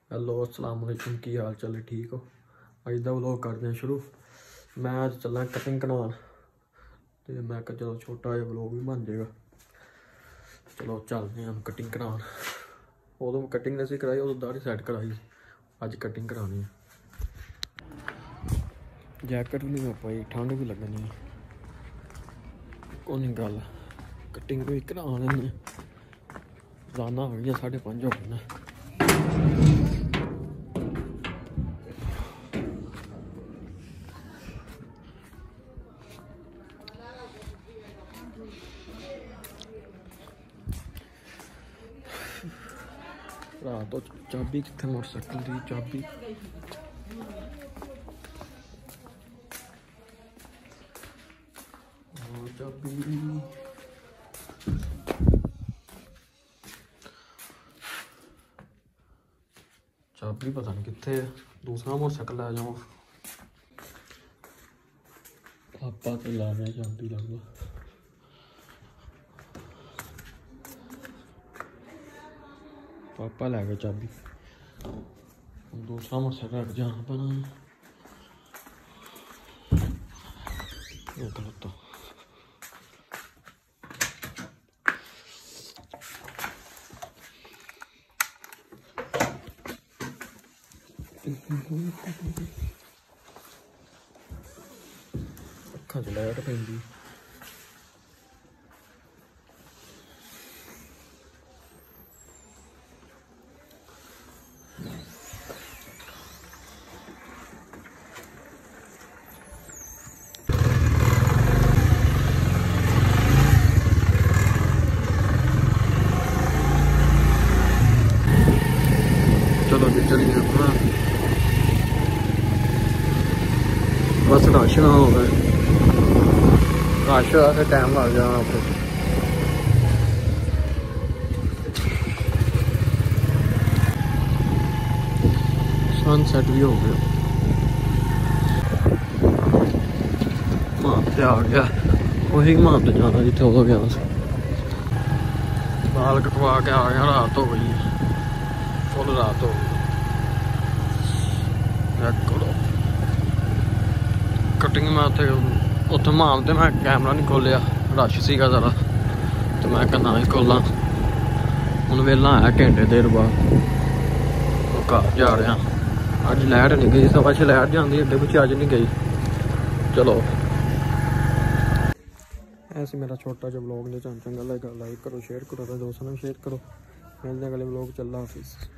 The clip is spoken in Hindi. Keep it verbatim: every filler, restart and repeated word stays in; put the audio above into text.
हेलो अस्सलाम वालेकुम, की हाल चाल है? ठीक हो? अज का व्लॉग करते हैं शुरू। मैं अज चलना कटिंग करवान, तो मैं चलो छोटा जिहा व्लॉग भी बन जाएगा। चलो चलते हैं हम कटिंग करान। उदों कटिंग नहीं कराई, उदों दाढ़ी सैट कराई, अज कटिंग करानी है। जैकेट भी नहीं पाई, ठंड भी लगनी है। कोई गल कटिंग भी करा लें। रोजाना हो गई साढ़े पाँच हो गए। रात तो चाबी कितने मोटरसाइकिल की चाबी चाबी चाबी पता नहीं कितने है। दूसरा मोटरसाइकिल लै जाओ। पापा तो ला रहे चाबी लगभग। पापा लै गए चाबी। दूसरा मोटरसाइकिल रख जाना पैना। खलोता अखा च लाइट पैंदी। चलो जी चलिए अपना बस रश ना हो गए। रश हुआ फिर टाइम लग जाना। फिर सनसैट भी हो गया। माप से आ गया, वही माप से जाना जिथे उदो गया। बाल कटवा के आ गया। रात हो गई, फुल रात हो गई। करो कटिंग मैं उथे उथे माम ते मैं कैमरा नहीं खोलिया, रश सीगा ज़रा, तो मैं कहना ही खोला। हुण वेला आया घंटे देर बाद, घर जा रहा। अज लाइट नहीं गई, सवा छे लाइट जाती अड्डे पिछे, अज नहीं गई। चलो ऐसे मेरा छोटा जो व्लॉग जो चंगा लगा लाइक करो, शेयर करो, तो दोस्तों ने शेयर करो। मिलते अगले व्लॉग। चल हाफिज़।